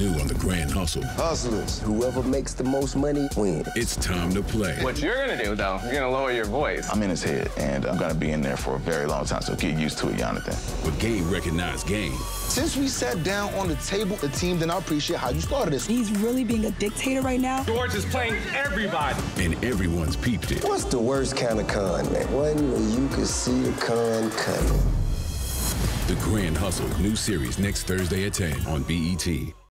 new on The Grand Hustle. Hustlers. Whoever makes the most money wins. It's time to play. What you're going to do, though, you're going to lower your voice. I'm in his head, and I'm going to be in there for a very long time, so get used to it, Jonathan. With game-recognized game. Since we sat down on the table, the team did not appreciate how you started this. He's really being a dictator right now. George is playing everybody. And everyone's peeped it. What's the worst kind of con, man? One where you can see a con coming. The Grand Hustle, new series next Thursday at 10 on BET.